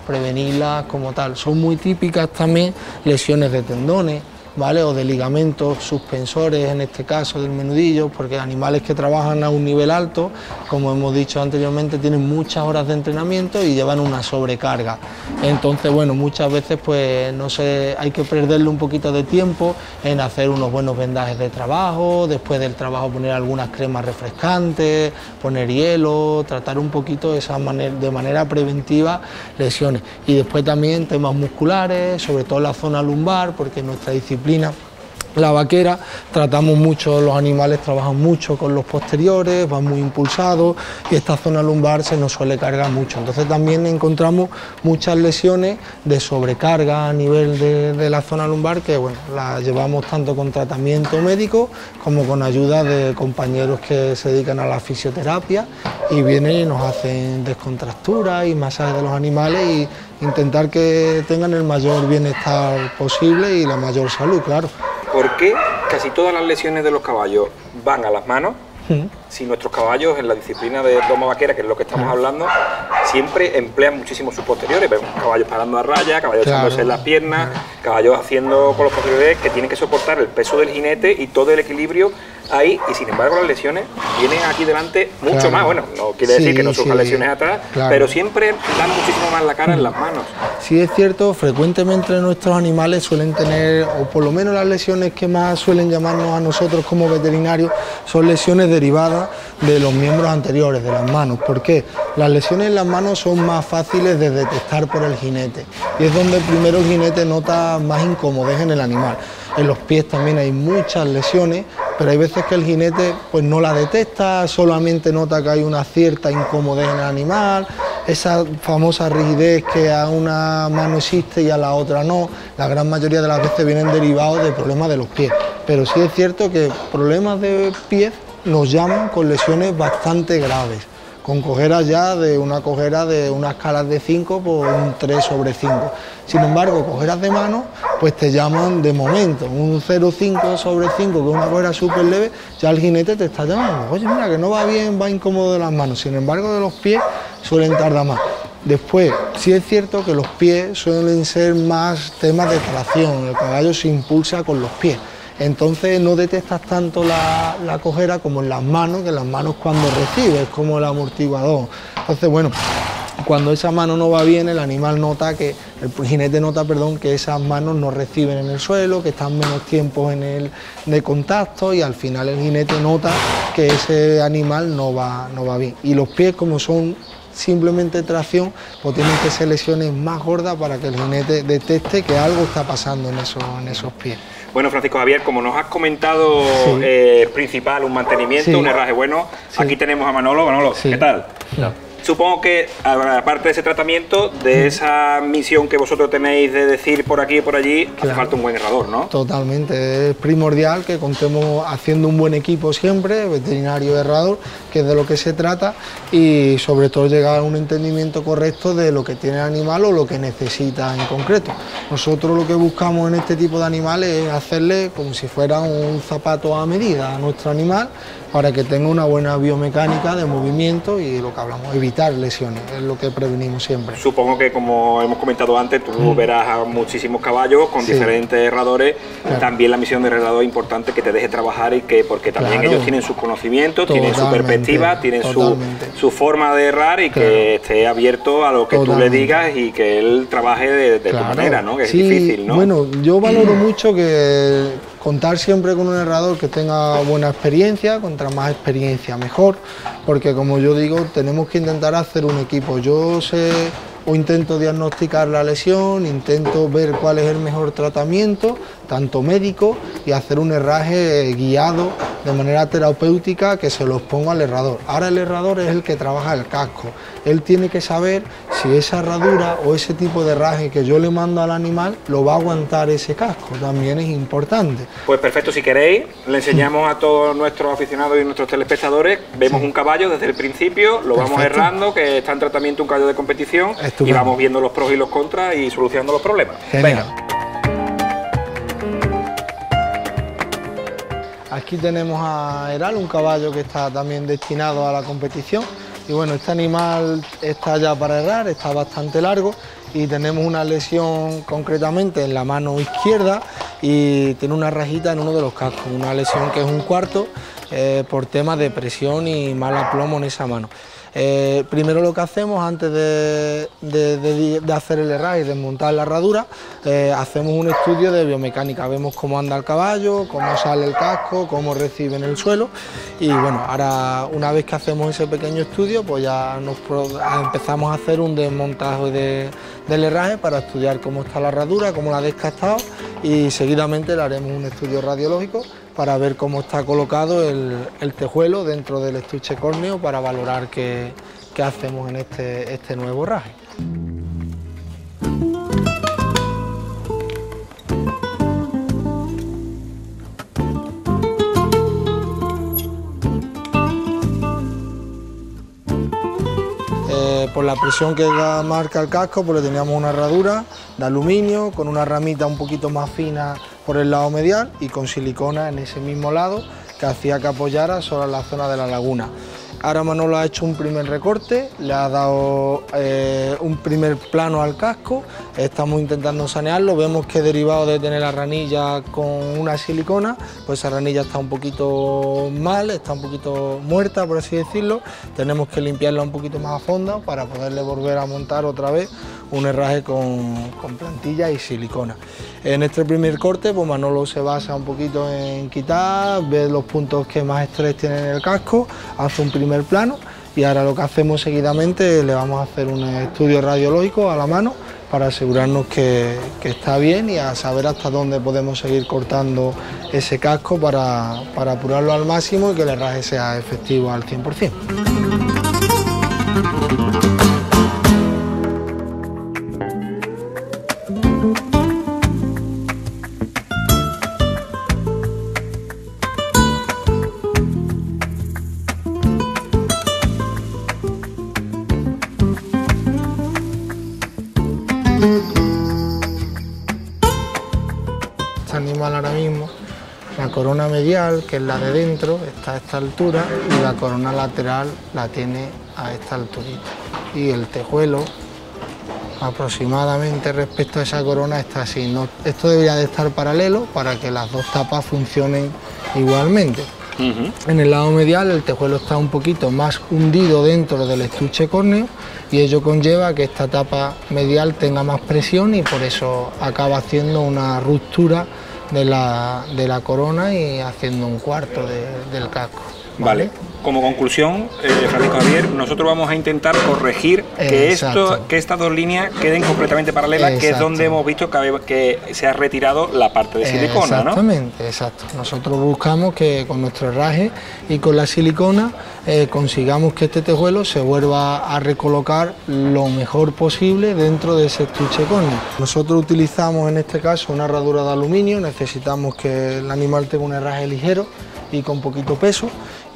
prevenirlas como tal. Son muy típicas también lesiones de tendones, ¿vale? O de ligamentos suspensores, en este caso del menudillo, porque animales que trabajan a un nivel alto, como hemos dicho anteriormente, tienen muchas horas de entrenamiento y llevan una sobrecarga. Entonces, bueno, muchas veces pues no sé, hay que perderle un poquito de tiempo en hacer unos buenos vendajes de trabajo, después del trabajo poner algunas cremas refrescantes, poner hielo, tratar un poquito de manera preventiva lesiones. Y después también temas musculares, sobre todo en la zona lumbar, porque en nuestra disciplina, la vaquera, tratamos mucho, los animales trabajan mucho con los posteriores, van muy impulsados y esta zona lumbar se nos suele cargar mucho. Entonces también encontramos muchas lesiones de sobrecarga a nivel de la zona lumbar que bueno, las llevamos tanto con tratamiento médico como con ayuda de compañeros que se dedican a la fisioterapia y vienen y nos hacen descontracturas y masajes de los animales y intentar que tengan el mayor bienestar posible y la mayor salud, claro. ¿Por qué casi todas las lesiones de los caballos van a las manos? Si nuestros caballos en la disciplina de doma vaquera, que es lo que estamos hablando, siempre emplean muchísimo sus posteriores. Vemos caballos parando a raya, caballos echándose en las piernas, caballos haciendo con los posteriores que tienen que soportar el peso del jinete y todo el equilibrio ahí, y sin embargo las lesiones vienen aquí delante mucho más. Bueno, no quiere decir que no surjan lesiones atrás, pero siempre dan muchísimo más la cara en las manos. Sí, es cierto, frecuentemente nuestros animales suelen tener, o por lo menos las lesiones que más suelen llamarnos a nosotros como veterinarios, son lesiones derivadas de los miembros anteriores, de las manos. ¿Por qué? Las lesiones en las manos son más fáciles de detectar por el jinete y es donde primero el jinete nota más incomodez en el animal. En los pies también hay muchas lesiones, pero hay veces que el jinete pues no la detecta, solamente nota que hay una cierta incomodez en el animal, esa famosa rigidez que a una mano existe y a la otra no, la gran mayoría de las veces vienen derivados de problemas de los pies. Pero sí es cierto que problemas de pies nos llaman con lesiones bastante graves, con cojeras ya de una cojera de una escala de 5 por un 3/5. Sin embargo, cojeras de mano, pues te llaman de momento, un 0,5/5, que es una cojera súper leve, ya el jinete te está llamando, oye mira que no va bien, va incómodo de las manos. Sin embargo, de los pies suelen tardar más. Después, sí es cierto que los pies suelen ser más temas de tracción, el caballo se impulsa con los pies. Entonces no detectas tanto la cojera como en las manos, que en las manos cuando recibes, como el amortiguador. Entonces, bueno, cuando esa mano no va bien, el animal nota que, el jinete nota, perdón, que esas manos no reciben en el suelo, que están menos tiempo de contacto y al final el jinete nota que ese animal no va bien. Y los pies, como son simplemente tracción, pues tienen que ser lesiones más gordas para que el jinete detecte que algo está pasando en esos pies. Bueno, Francisco Javier, como nos has comentado, principal, un mantenimiento, un herraje bueno, aquí tenemos a Manolo. Manolo, ¿qué tal? Supongo que, aparte de ese tratamiento, de esa misión que vosotros tenéis de decir por aquí y por allí, hace falta un buen herrador, ¿no? Totalmente, es primordial que contemos haciendo un buen equipo siempre, veterinario herrador, que es de lo que se trata, y sobre todo llegar a un entendimiento correcto de lo que tiene el animal o lo que necesita en concreto. Nosotros lo que buscamos en este tipo de animales es hacerle como si fuera un zapato a medida a nuestro animal, para que tenga una buena biomecánica de movimiento y lo que hablamos, evitar lesiones, es lo que prevenimos siempre. Supongo que, como hemos comentado antes, tú verás a muchísimos caballos con diferentes herradores. También la misión del herrador es importante, que te deje trabajar y que, porque también ellos tienen sus conocimientos, tienen su perspectiva, tienen su forma de errar y que esté abierto a lo que tú le digas y que él trabaje de tu manera, ¿no? Que es difícil, ¿no? Bueno, yo valoro mucho que contar siempre con un herrador que tenga buena experiencia, contra más experiencia mejor, porque como yo digo, tenemos que intentar hacer un equipo. Yo sé o intento diagnosticar la lesión, intento ver cuál es el mejor tratamiento, tanto médico, y hacer un herraje guiado de manera terapéutica que se los ponga al herrador. Ahora el herrador es el que trabaja el casco, él tiene que saber si esa herradura o ese tipo de herraje que yo le mando al animal lo va a aguantar ese casco, también es importante. Pues perfecto, si queréis, le enseñamos a todos nuestros aficionados y nuestros telespectadores, vemos un caballo desde el principio, lo vamos errando, que está en tratamiento un caballo de competición, y vamos viendo los pros y los contras y solucionando los problemas. Genial. Venga. Aquí tenemos a Heral, un caballo que está también destinado a la competición. Y bueno, este animal está ya para herrar, está bastante largo y tenemos una lesión concretamente en la mano izquierda y tiene una rajita en uno de los cascos, una lesión que es un cuarto por temas de presión y mal aplomo en esa mano. Primero lo que hacemos antes de hacer el herraje y desmontar la herradura, hacemos un estudio de biomecánica, vemos cómo anda el caballo, cómo sale el casco, cómo recibe en el suelo y bueno, ahora una vez que hacemos ese pequeño estudio pues ya empezamos a hacer un desmontaje del herraje para estudiar cómo está la herradura, cómo la ha descastado y seguidamente le haremos un estudio radiológico para ver cómo está colocado el tejuelo dentro del estuche córneo para valorar qué hacemos en este nuevo herraje. Por la presión que marca el casco, pues le teníamos una herradura de aluminio con una ramita un poquito más fina por el lado medial y con silicona en ese mismo lado que hacía que apoyara sobre la zona de la laguna. Ahora Manolo ha hecho un primer recorte, le ha dado un primer plano al casco, estamos intentando sanearlo, vemos que derivado de tener la ranilla con una silicona, pues esa ranilla está un poquito mal, está un poquito muerta por así decirlo, tenemos que limpiarla un poquito más a fondo para poderle volver a montar otra vez un herraje con plantilla y silicona. En este primer corte pues Manolo se basa un poquito en quitar, ver los puntos que más estrés tienen en el casco, hace un primer plano y ahora lo que hacemos seguidamente le vamos a hacer un estudio radiológico a la mano para asegurarnos que está bien y a saber hasta dónde podemos seguir cortando ese casco para apurarlo al máximo y que el herraje sea efectivo al 100%. Este animal ahora mismo, la corona medial, que es la de dentro, está a esta altura y la corona lateral la tiene a esta alturita. Y el tejuelo, aproximadamente respecto a esa corona, está así. Esto debería de estar paralelo para que las dos tapas funcionen igualmente. En el lado medial el tejuelo está un poquito más hundido dentro del estuche córneo y ello conlleva que esta tapa medial tenga más presión y por eso acaba haciendo una ruptura de la corona y haciendo un cuarto del casco. Vale. Como conclusión, Francisco Javier, nosotros vamos a intentar corregir que estas dos líneas queden completamente paralelas, que es donde hemos visto que se ha retirado la parte de silicona, ¿no? Exactamente, exacto. Nosotros buscamos que con nuestro herraje y con la silicona consigamos que este tejuelo se vuelva a recolocar lo mejor posible dentro de ese estuche córneo. Nosotros utilizamos en este caso una herradura de aluminio, necesitamos que el animal tenga un herraje ligero y con poquito peso,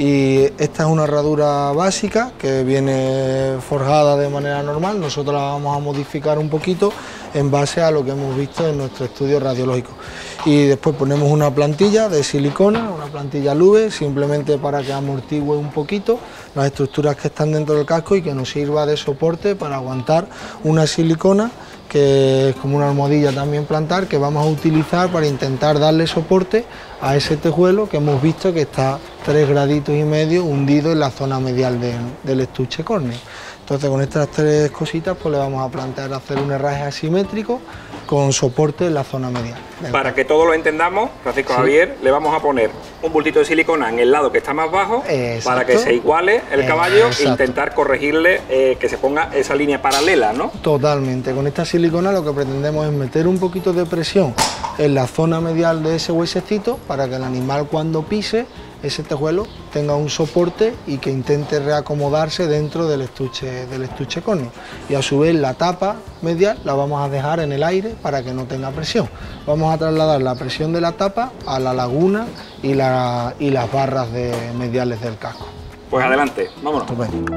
y esta es una herradura básica que viene forjada de manera normal. Nosotros la vamos a modificar un poquito en base a lo que hemos visto en nuestro estudio radiológico y después ponemos una plantilla de silicona, una plantilla LUVE, simplemente para que amortigüe un poquito las estructuras que están dentro del casco y que nos sirva de soporte para aguantar una silicona que es como una almohadilla también plantar, que vamos a utilizar para intentar darle soporte a ese tejuelo que hemos visto que está 3,5 graditos hundido en la zona medial del estuche córneo. Entonces con estas tres cositas pues le vamos a plantear hacer un herraje asimétrico con soporte en la zona medial. Para que todos lo entendamos, Francisco Javier, le vamos a poner un bultito de silicona en el lado que está más bajo. Exacto. Para que se iguale el caballo e intentar corregirle que se ponga esa línea paralela, ¿no? Totalmente. Con esta silicona lo que pretendemos es meter un poquito de presión en la zona medial de ese huesecito para que el animal cuando pise ese tejuelo tenga un soporte y que intente reacomodarse dentro del estuche córneo. Y a su vez la tapa medial la vamos a dejar en el aire para que no tenga presión. Vamos a trasladar la presión de la tapa a la laguna y las barras mediales del casco. Pues adelante, vámonos. Estupendo.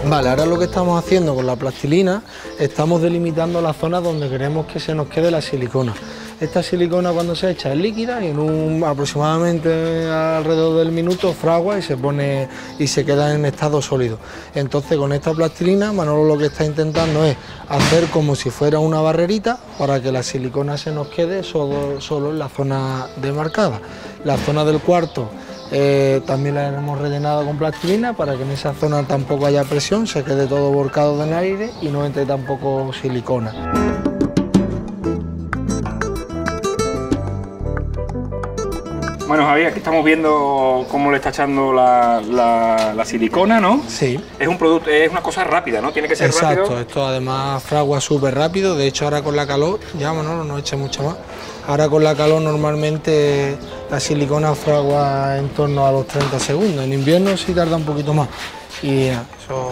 Vale, ahora lo que estamos haciendo con la plastilina, estamos delimitando la zona donde queremos que se nos quede la silicona. Esta silicona cuando se echa es líquida y en aproximadamente alrededor del minuto fragua y se pone y se queda en estado sólido. Entonces con esta plastilina Manolo lo que está intentando es hacer como si fuera una barrerita para que la silicona se nos quede solo en la zona demarcada. La zona del cuarto también la hemos rellenado con plastilina para que en esa zona tampoco haya presión, se quede todo volcado en aire y no entre tampoco silicona. Bueno, Javier, aquí estamos viendo cómo le está echando la silicona, ¿no? Sí. Es un producto, es una cosa rápida, ¿no? Tiene que ser rápido. Exacto, esto además fragua súper rápido, de hecho ahora con la calor, ya Manolo no echa mucho más, ahora con la calor normalmente la silicona fragua en torno a los 30 segundos, en invierno sí tarda un poquito más. Y eso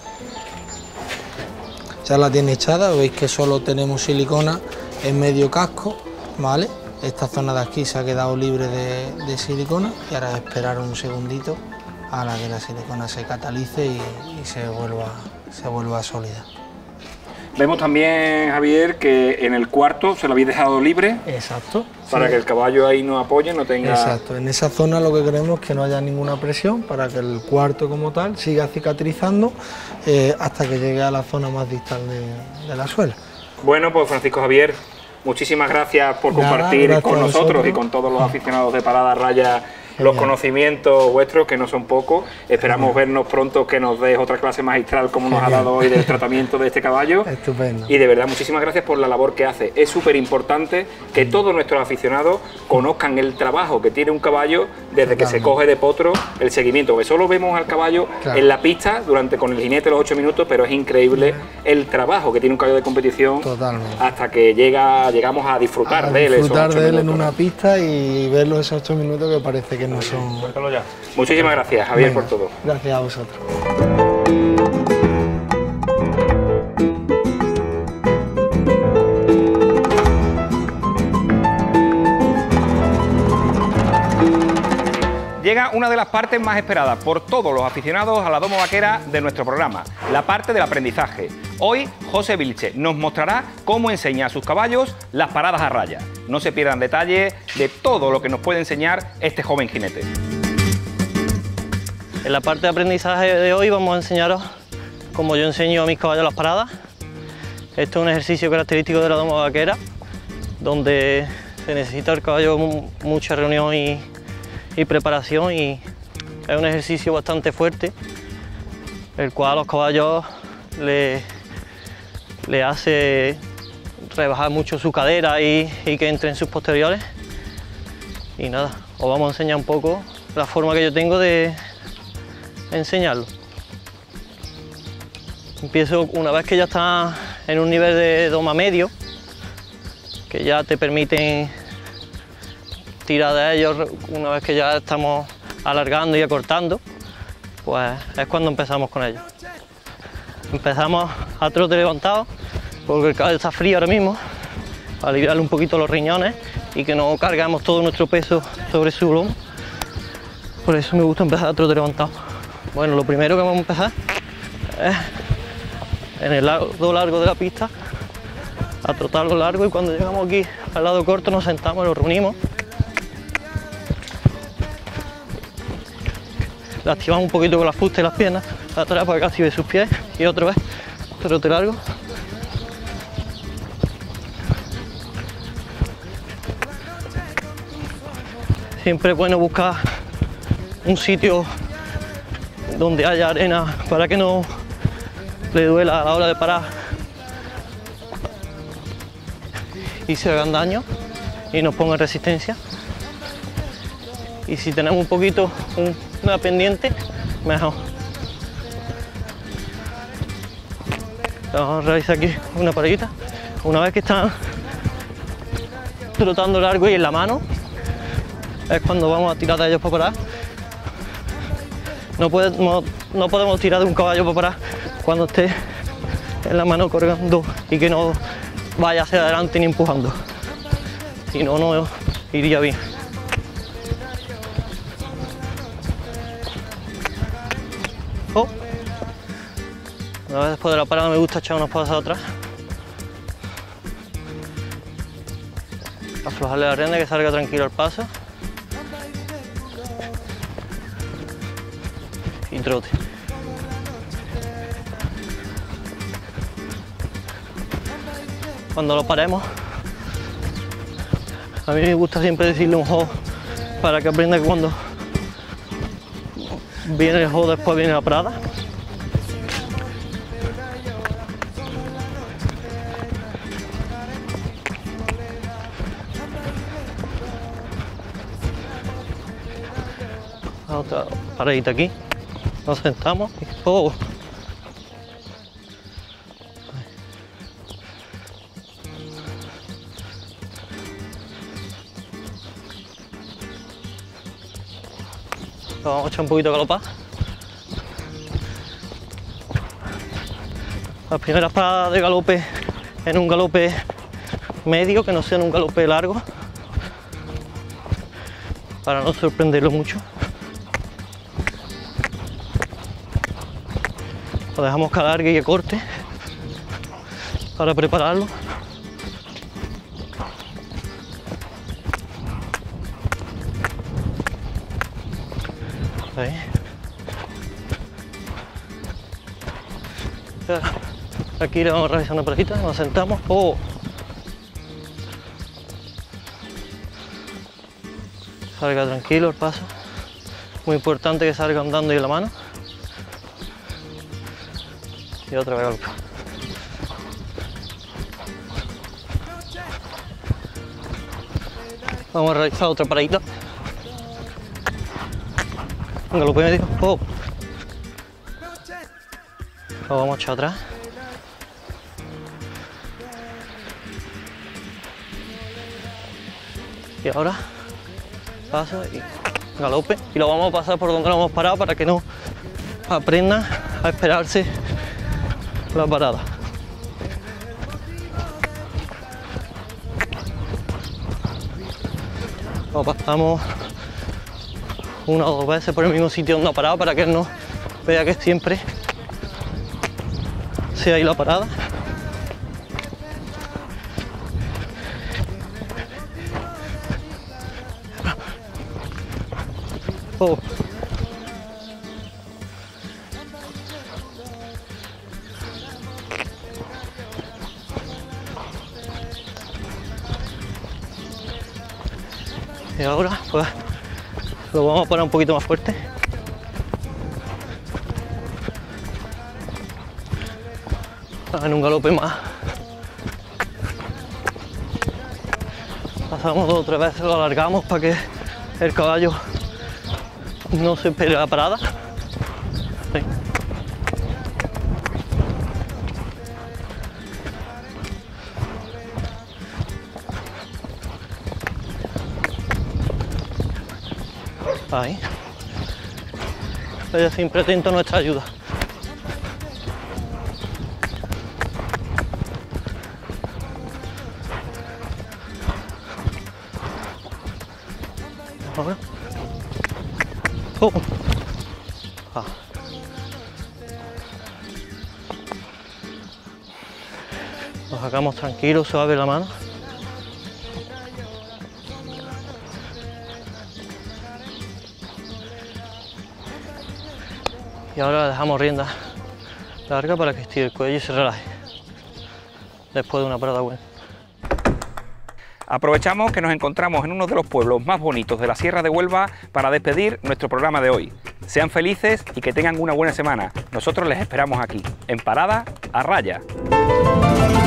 ya la tiene echada, veis que solo tenemos silicona en medio casco, ¿vale? Esta zona de aquí se ha quedado libre de silicona y ahora esperar un segundito a la que la silicona se catalice y se vuelva sólida. Vemos también, Javier, que en el cuarto se lo habéis dejado libre. Exacto. Para sí. que el caballo ahí no apoye, no tenga... Exacto, en esa zona lo que queremos es que no haya ninguna presión para que el cuarto como tal siga cicatrizando hasta que llegue a la zona más distal de la suela. Bueno, pues Francisco Javier, muchísimas gracias por compartir con nosotros y con todos los aficionados de Parada Raya los conocimientos vuestros, que no son pocos. Esperamos vernos pronto, que nos des otra clase magistral como nos ha dado hoy del tratamiento de este caballo. Estupendo. Y de verdad, muchísimas gracias por la labor que hace. Es súper importante que todos nuestros aficionados conozcan el trabajo que tiene un caballo desde que se coge de potro, el seguimiento, que solo vemos al caballo en la pista con el jinete los 8 minutos, pero es increíble el trabajo que tiene un caballo de competición hasta que llegamos a disfrutar de él. Disfrutar de él en una pista y verlo esos 8 minutos que parece que no son... Muchísimas gracias, Javier, por todo. Gracias a vosotros. Llega una de las partes más esperadas por todos los aficionados a la doma vaquera de nuestro programa, la parte del aprendizaje. Hoy, José Vilche nos mostrará cómo enseña a sus caballos las paradas a raya. No se pierdan detalles de todo lo que nos puede enseñar este joven jinete. En la parte de aprendizaje de hoy vamos a enseñaros cómo yo enseño a mis caballos las paradas. Esto es un ejercicio característico de la doma vaquera, donde se necesita el caballo mucha reunión y preparación, y es un ejercicio bastante fuerte, el cual a los caballos le hace rebajar mucho su cadera y que entre en sus posteriores. Y nada, os vamos a enseñar un poco la forma que yo tengo de enseñarlo. Empiezo una vez que ya está en un nivel de doma medio, que ya te permiten tirar de ellos. Una vez que ya estamos alargando y acortando, pues es cuando empezamos con ellos. Empezamos a trote levantado, porque el caballo está frío ahora mismo, para aliviarle un poquito los riñones y que no cargamos todo nuestro peso sobre su lomo. Por eso me gusta empezar a trote levantado. Bueno, lo primero que vamos a empezar es en el lado largo de la pista, a trotarlo largo, y cuando llegamos aquí al lado corto nos sentamos y lo reunimos. Le activamos un poquito con la fusta y las piernas atrás para que active sus pies, y otra vez trote largo. Siempre es bueno buscar un sitio donde haya arena para que no le duela a la hora de parar y se hagan daño y nos pongan resistencia. Y si tenemos un poquito una pendiente, mejor. Vamos a realizar aquí una paradita. Una vez que están trotando largo y en la mano, es cuando vamos a tirar de ellos para parar. No podemos tirar de un caballo para parar cuando esté en la mano colgando y que no vaya hacia adelante ni empujando. Si no, no iría bien. Oh. Una vez después de la parada me gusta echar unos pasos atrás. Aflojarle la rienda, que salga tranquilo el paso. Y trote. Cuando lo paremos, a mí me gusta siempre decirle un jo para que aprenda que cuando viene el jo después viene la parada. Otra paradita aquí, nos sentamos y ¡oh! Vamos a echar un poquito de galopar. Las primeras paradas de galope en un galope medio, que no sea en un galope largo, para no sorprenderlo mucho. Lo dejamos que alargue y que corte para prepararlo. Ahí. Aquí le vamos a realizar una parejita, nos sentamos. ¡Oh! Salga tranquilo el paso. Muy importante que salga andando y en la mano. Y otra vez golpe. Vamos a realizar otra paradita. Un galope medio. Oh. Lo vamos a echar atrás. Y ahora paso y galope. Y lo vamos a pasar por donde lo hemos parado para que no aprendan a esperarse la parada. Lo pasamos una o dos veces por el mismo sitio donde ha parado para que él no vea que siempre sea ahí la parada. Oh. Y ahora pues lo vamos a poner un poquito más fuerte. En un galope más. Pasamos 2 o 3 veces, lo alargamos para que el caballo no se espere la parada. Sí. Ahí. Ella siempre atento a nuestra ayuda. Ahora. Oh. Ah. Lo sacamos tranquilo, suave la mano. Y ahora dejamos rienda larga para que estire el cuello y se relaje después de una parada buena. Aprovechamos que nos encontramos en uno de los pueblos más bonitos de la Sierra de Huelva para despedir nuestro programa de hoy. Sean felices y que tengan una buena semana. Nosotros les esperamos aquí, en Parada a Raya.